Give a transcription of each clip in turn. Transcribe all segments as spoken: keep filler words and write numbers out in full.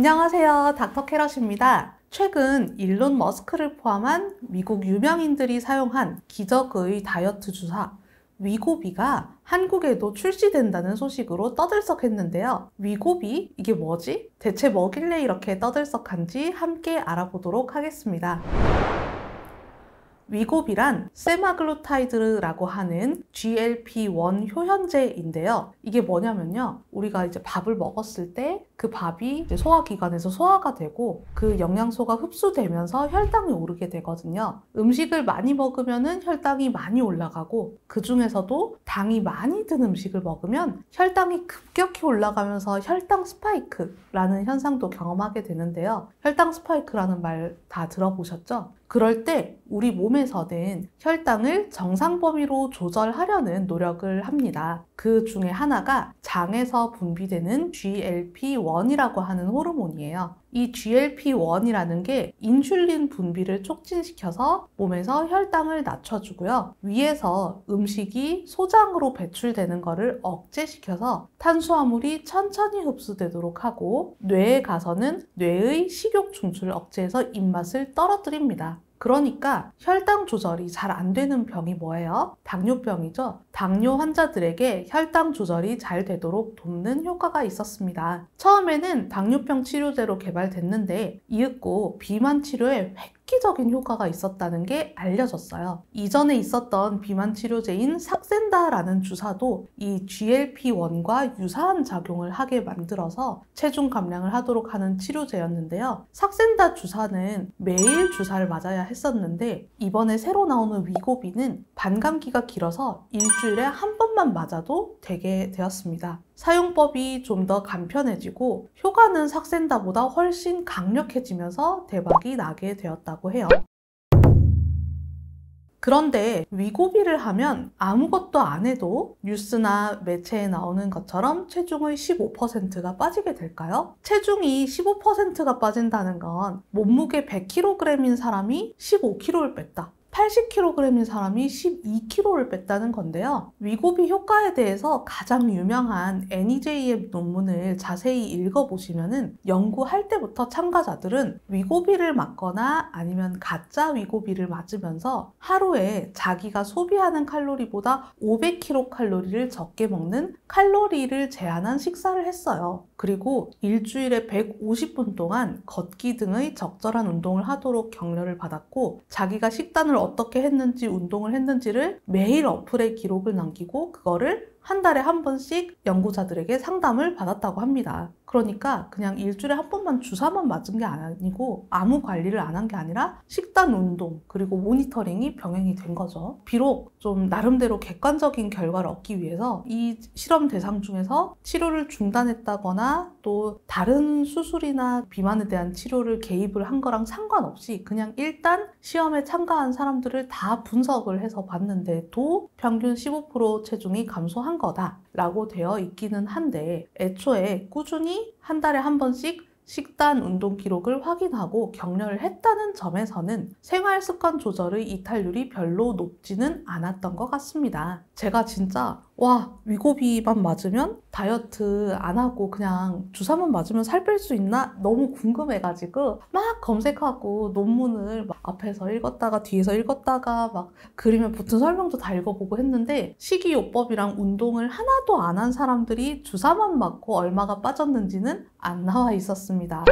안녕하세요. 닥터 캐럿입니다. 최근 일론 머스크를 포함한 미국 유명인들이 사용한 기적의 다이어트 주사 위고비가 한국에도 출시된다는 소식으로 떠들썩했는데요. 위고비? 이게 뭐지? 대체 뭐길래 이렇게 떠들썩한지 함께 알아보도록 하겠습니다. 위고비란 세마글루타이드라고 하는 지 엘 피 원 효현제인데요. 이게 뭐냐면요. 우리가 이제 밥을 먹었을 때 그 밥이 이제 소화기관에서 소화가 되고 그 영양소가 흡수되면서 혈당이 오르게 되거든요. 음식을 많이 먹으면 혈당이 많이 올라가고 그 중에서도 당이 많이 든 음식을 먹으면 혈당이 급격히 올라가면서 혈당 스파이크라는 현상도 경험하게 되는데요. 혈당 스파이크라는 말 다 들어보셨죠? 그럴 때 우리 몸에서는 혈당을 정상 범위로 조절하려는 노력을 합니다. 그 중에 하나가 장에서 분비되는 지 엘 피 원이라고 하는 호르몬이에요. 이 지 엘 피 원이라는 게 인슐린 분비를 촉진시켜서 몸에서 혈당을 낮춰주고요. 위에서 음식이 소장으로 배출되는 것을 억제시켜서 탄수화물이 천천히 흡수되도록 하고 뇌에 가서는 뇌의 식욕 충출을 억제해서 입맛을 떨어뜨립니다. 그러니까 혈당 조절이 잘 안 되는 병이 뭐예요? 당뇨병이죠. 당뇨 환자들에게 혈당 조절이 잘 되도록 돕는 효과가 있었습니다. 처음에는 당뇨병 치료제로 개발됐는데 이윽고 비만 치료에 획기적인 효과가 있었다는 게 알려졌어요. 이전에 있었던 비만 치료제인 삭센다라는 주사도 이 지 엘 피 원과 유사한 작용을 하게 만들어서 체중 감량을 하도록 하는 치료제였는데요. 삭센다 주사는 매일 주사를 맞아야 했었는데 이번에 새로 나오는 위고비는 반감기가 길어서 일주일에 한 번만 맞아도 되게 되었습니다. 사용법이 좀 더 간편해지고 효과는 삭센다보다 훨씬 강력해지면서 대박이 나게 되었다고 해요. 그런데 위고비를 하면 아무것도 안 해도 뉴스나 매체에 나오는 것처럼 체중의 십오 퍼센트가 빠지게 될까요? 체중이 십오 퍼센트가 빠진다는 건 몸무게 백 킬로그램인 사람이 십오 킬로그램을 뺐다. 팔십 킬로그램인 사람이 십이 킬로그램를 뺐다는 건데요. 위고비 효과에 대해서 가장 유명한 엔 이 제이의 논문을 자세히 읽어보시면은 연구할 때부터 참가자들은 위고비를 맞거나 아니면 가짜 위고비를 맞으면서 하루에 자기가 소비하는 칼로리보다 오백 킬로칼로리를 적게 먹는 칼로리를 제한한 식사를 했어요. 그리고 일주일에 백오십 분 동안 걷기 등의 적절한 운동을 하도록 격려를 받았고 자기가 식단을 어떻게 했는지 운동을 했는지를 매일 어플에 기록을 남기고 그거를 한 달에 한 번씩 연구자들에게 상담을 받았다고 합니다. 그러니까 그냥 일주일에 한 번만 주사만 맞은 게 아니고 아무 관리를 안 한 게 아니라 식단, 운동, 그리고 모니터링이 병행이 된 거죠. 비록 좀 나름대로 객관적인 결과를 얻기 위해서 이 실험 대상 중에서 치료를 중단했다거나 또 다른 수술이나 비만에 대한 치료를 개입을 한 거랑 상관없이 그냥 일단 시험에 참가한 사람들을 다 분석을 해서 봤는데도 평균 십오 퍼센트 체중이 감소한 거다라고 되어 있기는 한데 애초에 꾸준히 한 달에 한 번씩 식단, 운동 기록을 확인하고 격려를 했다는 점에서는 생활 습관 조절의 이탈률이 별로 높지는 않았던 것 같습니다. 제가 진짜 와 위고비만 맞으면 다이어트 안 하고 그냥 주사만 맞으면 살 뺄 수 있나? 너무 궁금해가지고 막 검색하고 논문을 막 앞에서 읽었다가 뒤에서 읽었다가 막 그림에 붙은 설명도 다 읽어보고 했는데 식이요법이랑 운동을 하나도 안 한 사람들이 주사만 맞고 얼마가 빠졌는지는 안 나와 있었습니다.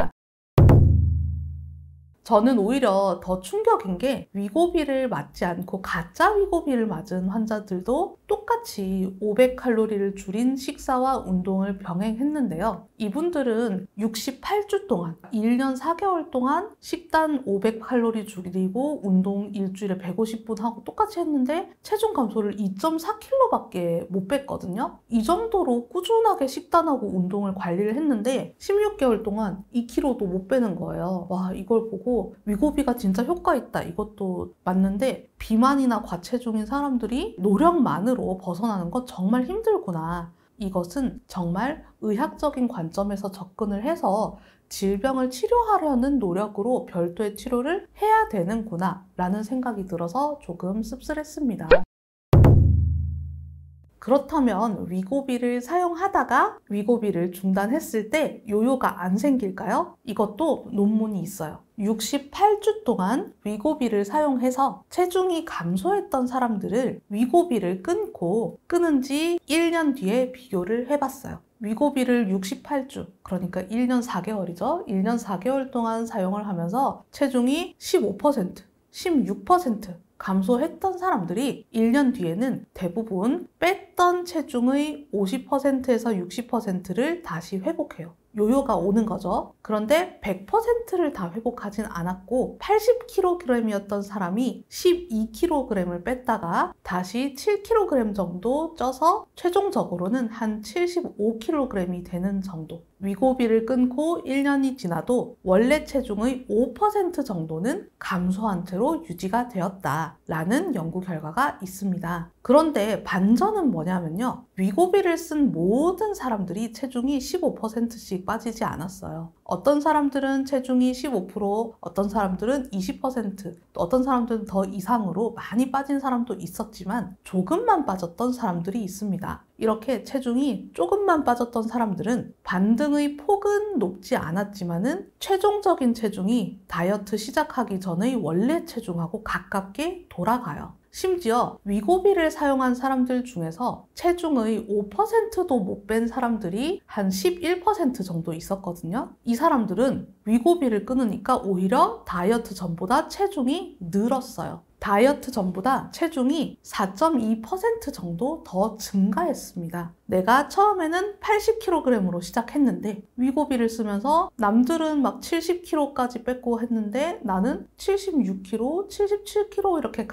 저는 오히려 더 충격인 게 위고비를 맞지 않고 가짜 위고비를 맞은 환자들도 똑같이 오백 칼로리를 줄인 식사와 운동을 병행했는데요. 이분들은 육십팔 주 동안 일 년 사 개월 동안 식단 오백 칼로리 줄이고 운동 일주일에 백오십 분 하고 똑같이 했는데 체중 감소를 이 점 사 킬로그램밖에 못 뺐거든요. 이 정도로 꾸준하게 식단하고 운동을 관리를 했는데 십육 개월 동안 이 킬로그램도 못 빼는 거예요. 와 이걸 보고 위고비가 진짜 효과 있다 이것도 맞는데 비만이나 과체중인 사람들이 노력만으로 벗어나는 건 정말 힘들구나. 이것은 정말 의학적인 관점에서 접근을 해서 질병을 치료하려는 노력으로 별도의 치료를 해야 되는구나 라는 생각이 들어서 조금 씁쓸했습니다. 그렇다면 위고비를 사용하다가 위고비를 중단했을 때 요요가 안 생길까요? 이것도 논문이 있어요. 육십팔 주 동안 위고비를 사용해서 체중이 감소했던 사람들을 위고비를 끊고 끊은 지 일 년 뒤에 비교를 해봤어요. 위고비를 육십팔 주, 그러니까 일 년 사 개월이죠. 일 년 사 개월 동안 사용을 하면서 체중이 십오 퍼센트, 십육 퍼센트 감소했던 사람들이 일 년 뒤에는 대부분 뺐던 체중의 오십 퍼센트에서 육십 퍼센트를 다시 회복해요. 요요가 오는 거죠. 그런데 백 퍼센트를 다 회복하진 않았고 팔십 킬로그램이었던 사람이 십이 킬로그램을 뺐다가 다시 칠 킬로그램 정도 쪄서 최종적으로는 한 칠십오 킬로그램이 되는 정도. 위고비를 끊고 일 년이 지나도 원래 체중의 오 퍼센트 정도는 감소한 채로 유지가 되었다라는 연구 결과가 있습니다. 그런데 반전은 뭐냐면요. 위고비를 쓴 모든 사람들이 체중이 십오 퍼센트씩 빠지지 않았어요. 어떤 사람들은 체중이 십오 퍼센트, 어떤 사람들은 이십 퍼센트, 또 어떤 사람들은 더 이상으로 많이 빠진 사람도 있었지만 조금만 빠졌던 사람들이 있습니다. 이렇게 체중이 조금만 빠졌던 사람들은 반등의 폭은 높지 않았지만은 최종적인 체중이 다이어트 시작하기 전의 원래 체중하고 가깝게 돌아가요. 심지어 위고비를 사용한 사람들 중에서 체중의 오 퍼센트도 못 뺀 사람들이 한 십일 퍼센트 정도 있었거든요. 이 사람들은 위고비를 끊으니까 오히려 다이어트 전보다 체중이 늘었어요. 다이어트 전보다 체중이 사 점 이 퍼센트 정도 더 증가했습니다. 내가 처음에는 팔십 킬로그램으로 시작했는데 위고비를 쓰면서 남들은 막 칠십 킬로그램까지 뺐고 했는데 나는 칠십육 킬로그램, 칠십칠 킬로그램 이렇게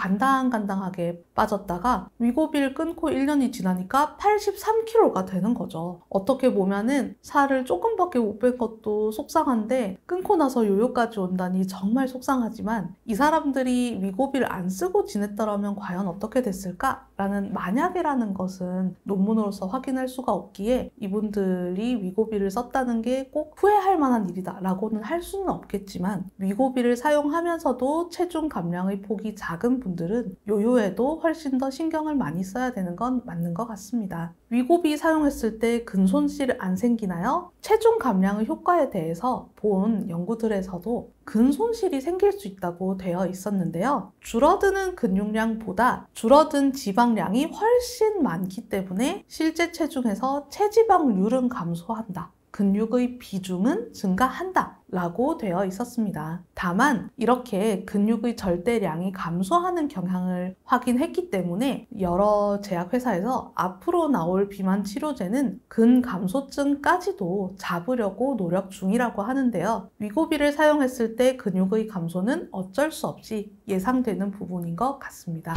간당간당하게 빠졌다가 위고비를 끊고 일 년이 지나니까 팔십삼 킬로그램가 되는 거죠. 어떻게 보면은 살을 조금밖에 못 뺀 것도 속상한데 끊고 나서 요요까지 온다니 정말 속상하지만 이 사람들이 위고비를 안 쓰고 지냈더라면 과연 어떻게 됐을까? 라는 만약이라는 것은 논문으로서 확인할 수가 없기에 이분들이 위고비를 썼다는 게 꼭 후회할 만한 일이다 라고는 할 수는 없겠지만 위고비를 사용하면서도 체중 감량의 폭이 작은 분들은 요요에도 훨씬 더 신경을 많이 써야 되는 건 맞는 것 같습니다. 위고비 사용했을 때 근손실 안 생기나요? 체중 감량의 효과에 대해서 본 연구들에서도 근손실이 생길 수 있다고 되어 있었는데요. 줄어드는 근육량보다 줄어든 지방량이 훨씬 많기 때문에 실제 체중에서 체지방률은 감소한다. 근육의 비중은 증가한다 라고 되어 있었습니다. 다만 이렇게 근육의 절대량이 감소하는 경향을 확인했기 때문에 여러 제약회사에서 앞으로 나올 비만 치료제는 근감소증까지도 잡으려고 노력 중이라고 하는데요. 위고비를 사용했을 때 근육의 감소는 어쩔 수 없이 예상되는 부분인 것 같습니다.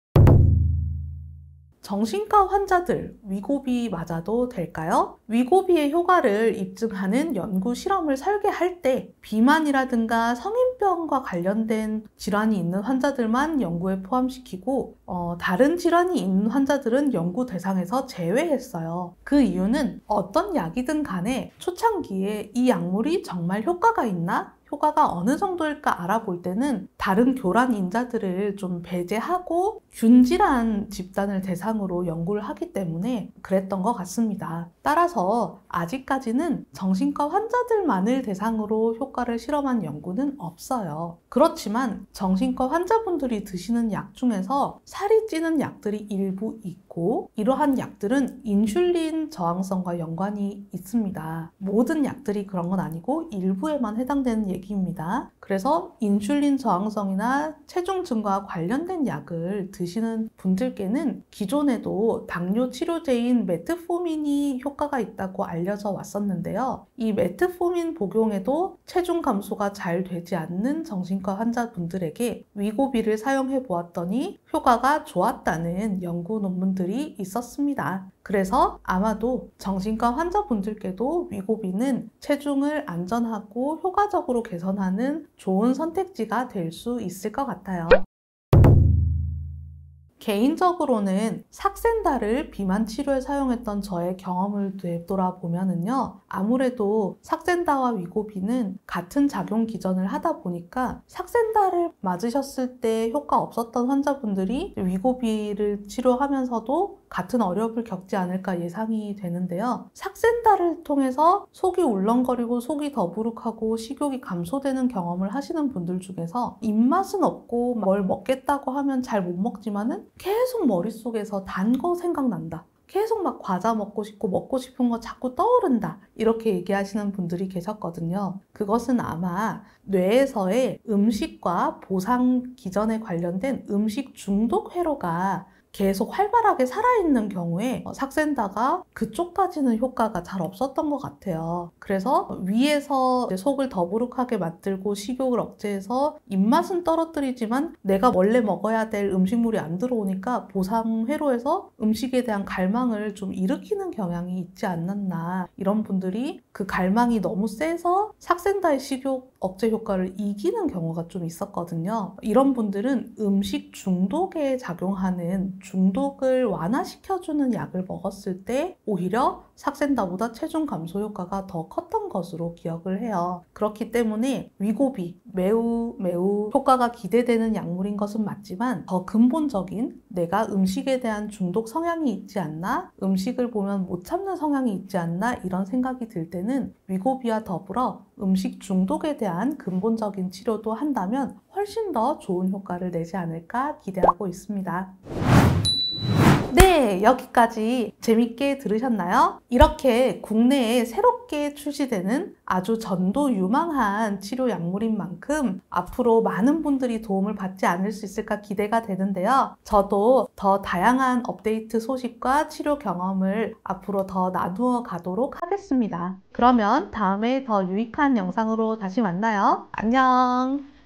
정신과 환자들 위고비 맞아도 될까요? 위고비의 효과를 입증하는 연구 실험을 설계할 때 비만이라든가 성인병과 관련된 질환이 있는 환자들만 연구에 포함시키고 어, 다른 질환이 있는 환자들은 연구 대상에서 제외했어요. 그 이유는 어떤 약이든 간에 초창기에 이 약물이 정말 효과가 있나? 효과가 어느 정도일까 알아볼 때는 다른 교란 인자들을 좀 배제하고 균질환 집단을 대상으로 연구를 하기 때문에 그랬던 것 같습니다. 따라서 아직까지는 정신과 환자들만을 대상으로 효과를 실험한 연구는 없어요. 그렇지만 정신과 환자분들이 드시는 약 중에서 살이 찌는 약들이 일부 있고 이러한 약들은 인슐린 저항성과 연관이 있습니다. 모든 약들이 그런 건 아니고 일부에만 해당되는 얘기입니다. 그래서 인슐린 저항성이나 체중 증가와 관련된 약을 드시는 분들께는 기존에도 당뇨 치료제인 메트포민이 효과가 있다고 알려져 왔었는데요. 이 메트포민 복용에도 체중 감소가 잘 되지 않는 정신과 환자분들에게 위고비를 사용해 보았더니 효과가 좋았다는 연구 논문들이 있었습니다. 그래서 아마도 정신과 환자분들께도 위고비는 체중을 안전하고 효과적으로 개선하는 좋은 선택지가 될 수 있을 것 같아요. 개인적으로는 삭센다를 비만 치료에 사용했던 저의 경험을 되돌아보면은요, 아무래도 삭센다와 위고비는 같은 작용 기전을 하다 보니까 삭센다를 맞으셨을 때 효과 없었던 환자분들이 위고비를 치료하면서도 같은 어려움을 겪지 않을까 예상이 되는데요. 삭센다를 통해서 속이 울렁거리고 속이 더부룩하고 식욕이 감소되는 경험을 하시는 분들 중에서 입맛은 없고 뭘 먹겠다고 하면 잘 못 먹지만은 계속 머릿속에서 단 거 생각난다. 계속 막 과자 먹고 싶고 먹고 싶은 거 자꾸 떠오른다. 이렇게 얘기하시는 분들이 계셨거든요. 그것은 아마 뇌에서의 음식과 보상 기전에 관련된 음식 중독 회로가 계속 활발하게 살아있는 경우에 삭센다가 그쪽까지는 효과가 잘 없었던 것 같아요. 그래서 위에서 속을 더부룩하게 만들고 식욕을 억제해서 입맛은 떨어뜨리지만 내가 원래 먹어야 될 음식물이 안 들어오니까 보상 회로에서 음식에 대한 갈망을 좀 일으키는 경향이 있지 않았나. 이런 분들이 그 갈망이 너무 세서 삭센다의 식욕 억제 효과를 이기는 경우가 좀 있었거든요. 이런 분들은 음식 중독에 작용하는 중독을 완화시켜주는 약을 먹었을 때 오히려 삭센다보다 체중 감소 효과가 더 컸던 것으로 기억을 해요. 그렇기 때문에 위고비 매우 매우 효과가 기대되는 약물인 것은 맞지만 더 근본적인 내가 음식에 대한 중독 성향이 있지 않나, 음식을 보면 못 참는 성향이 있지 않나 이런 생각이 들 때는 위고비와 더불어 음식 중독에 대한 근본적인 치료도 한다면 훨씬 더 좋은 효과를 내지 않을까 기대하고 있습니다. 네, 여기까지 재밌게 들으셨나요? 이렇게 국내에 새롭게 출시되는 아주 전도 유망한 치료 약물인 만큼 앞으로 많은 분들이 도움을 받지 않을 수 있을까 기대가 되는데요. 저도 더 다양한 업데이트 소식과 치료 경험을 앞으로 더 나누어 가도록 하겠습니다. 그러면 다음에 더 유익한 영상으로 다시 만나요. 안녕!